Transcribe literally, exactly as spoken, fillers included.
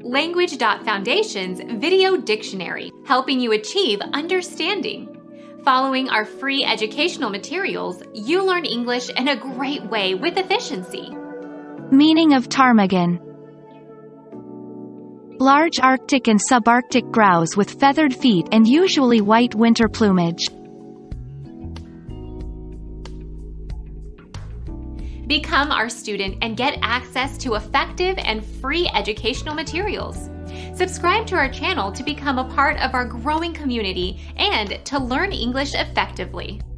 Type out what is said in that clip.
Language Foundation's Video Dictionary, helping you achieve understanding. Following our free educational materials, you learn English in a great way with efficiency. Meaning of ptarmigan. Large Arctic and subarctic grouse with feathered feet and usually white winter plumage. Become our student and get access to effective and free educational materials. Subscribe to our channel to become a part of our growing community and to learn English effectively.